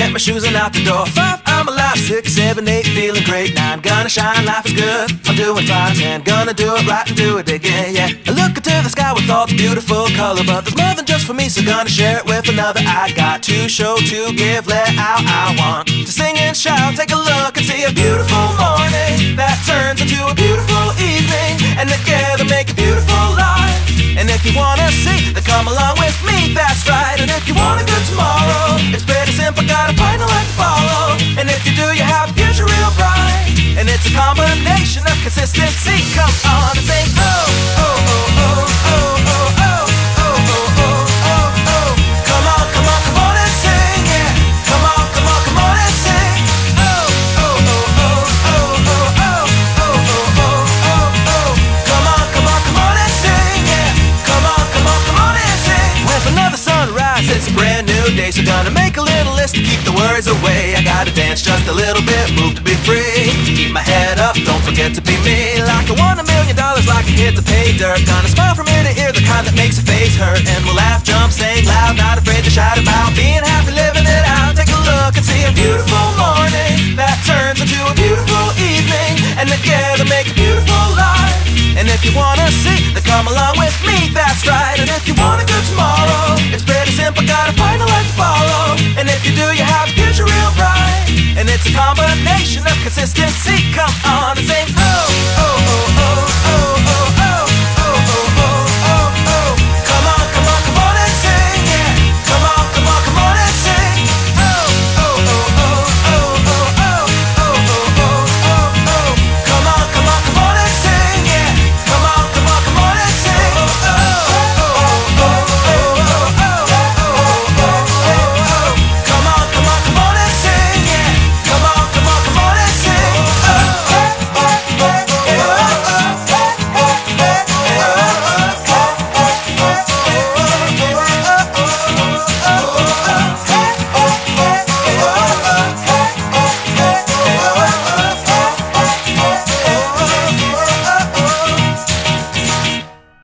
get my shoes and out the door. 5, I'm alive. 6, 7, 8, feeling great. 9, gonna shine, life is good. I'm doing fine. 10, gonna do it right and do it again, yeah. I look into the sky with all its beautiful color, but there's more than just for me, so gonna share it with another. I got to show, to give, let out. I want to sing and shout. Take a look and see a beautiful morning that turns into a beautiful evening, and together make a beautiful life. And if you wanna see, then come along with me, that's right. And if you want a good tomorrow, it's pretty simple, gotta find a light to follow. And if you do, you have a future real bright. And it's a combination of consistency. Come on and sing, oh, oh, oh, oh, oh, oh, oh, oh, oh, oh, oh, oh. Come on, come on, come on and sing, yeah. Come on, come on, come on and sing. Oh, oh, oh, oh, oh, oh, oh, oh, oh, oh, oh, oh. Come on, come on, come on and sing, yeah. Come on, come on, come on and sing. With another sunrise, it's a brand new day, so gonna make a little list to keep the worries away. I gotta dance just a little bit, move to be free. Keep my head up, don't forget to be me. Like I won $1 million, like a kid to pay dirt. Gonna smile from ear to ear, the kind that makes your face hurt. And we'll laugh, jump, sing loud, not afraid to shout about being happy, living it out. Take a look and see a beautiful morning that turns into a beautiful evening, and together make a beautiful life. And if you wanna see, then come along with me, that's right. And if you want a good tomorrow, it's pretty simple, gotta find a light to follow. And if you do, you have a future real bright. And it's a combination of consistency. Come on and say